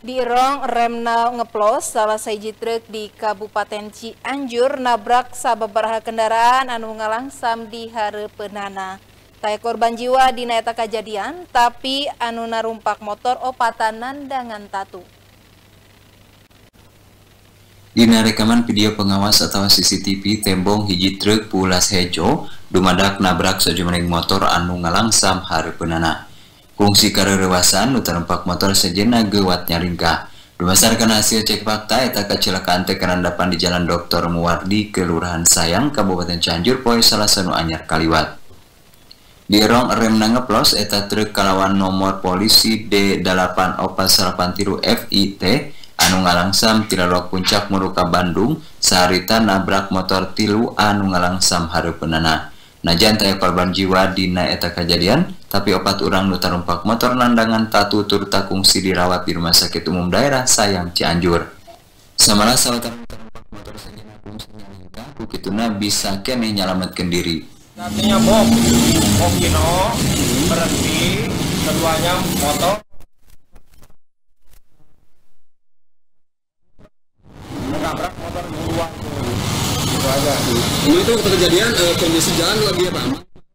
Di Irong remna ngeplos salah siji truk di Kabupaten Cianjur nabrak sababaraha kendaraan anu ngalangsam di hareupeunana. Taya korban jiwa dina eta kajadian, tapi anu narumpak motor opatan nandangan tatu. Dina rekaman video pengawas atau CCTV tembong hiji truk pulas hejo dumadak nabrak sajumlah motor anu ngalangsam hareupeunana. Kungsi karerewasan nu tarempak motor sejenna gewat nyaringkah. Berdasarkan hasil cek fakta eta kecelakaan teh karandapan di Jalan Dr. Muwardi, Kelurahan Sayang, Kabupaten Cianjur poe Salasa nu anyar kaliwat. Di Irong remna ngeplos eta truk kalawan nomor polisi D8483FIT anu ngalangsam ti Lalok Puncak Muruka Bandung saharita nabrak motor tilu anu ngalangsam hareupeunana. Najan taya korban jiwa dina eta kajadian, tapi 4 urang nu tarumpak motor nandangan tatu turut kungsi dirawat di Rumah Sakit Umum Daerah Sayang Cianjur. Samala sawetara tarumpak motor sajeuna kungsi nyalingkah, ku kituna bisa keneh nyalametkeun diri. Artinya bom kino berhenti, keduanya motor menabrak motor duluan. Itu aja. Itu kejadian kondisi jalan lagi apa?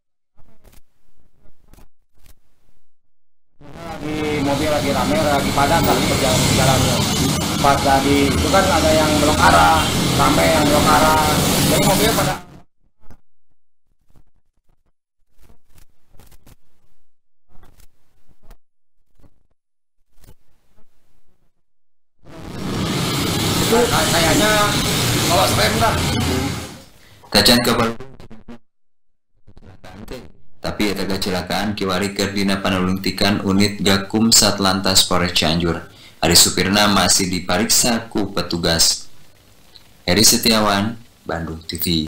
Mobil lagi rame, lagi padat, lagi jalannya. Pas tadi itu kan ada yang belok arah, rame yang belok arah. Jadi mobil pada itu kayaknya lolos rem dah. Kacan kabar tapi eta kecelakaan kiwari keur dina panulungtikan unit Gakum Satlantas Polres Cianjur. Ari supirna masih dipariksa ku petugas. Heri Setiawan, Bandung TV.